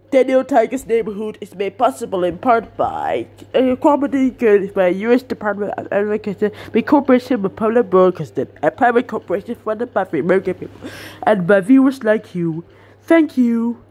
Daniel Tiger's Neighborhood is made possible in part by comedy good by U.S. Department of Education, by cooperation with public broadcasting, a private corporation funded by the American people, and by viewers like you. Thank you.